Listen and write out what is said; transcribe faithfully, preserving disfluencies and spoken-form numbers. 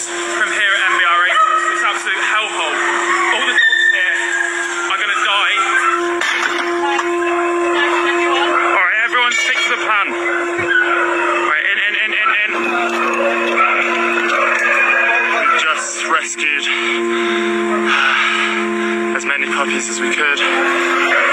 views from here at M B R Beagles. It's absolute hellhole. All the dogs here are going to die. Alright, everyone stick to the plan. Right, in, in, in, in, in. We just rescued as many puppies as we could.